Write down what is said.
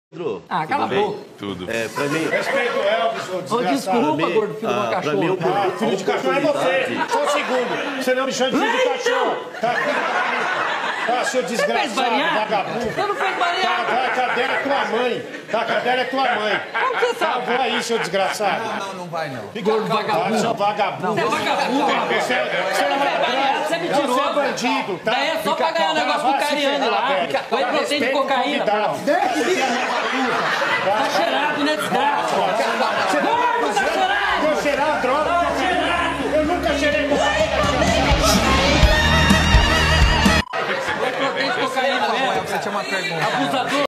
Ah, cala a boca. Tudo. Pra mim... Respeito o Elvis, ô desgraçado. Desculpa, gordo, filho de uma Pra mim, cachorra. Filho de cachorro é você. Só um segundo. Você não me chama de filho de cachorro. Tá, seu desgraçado, vagabundo. Você não fez bariátrica. Tá, cadeira é tua mãe. Tá, cadeira é tua mãe. Como você sabe? Vou aí, seu desgraçado. Não vai não. Gordo vagabundo. Seu vagabundo. Você é vagabundo. Você é mentiroso. Você é bandido, tá? Daí é só pra ganhar o negócio com o Cariani lá. Whey protein de cocaína. Tá cheirado, né, desgraça? Gordo, tá cheirado. Vou cheirar droga. Eu nunca cheirei cocaína. Whey protein de cocaína, né? Você tinha uma pergunta. Abusador.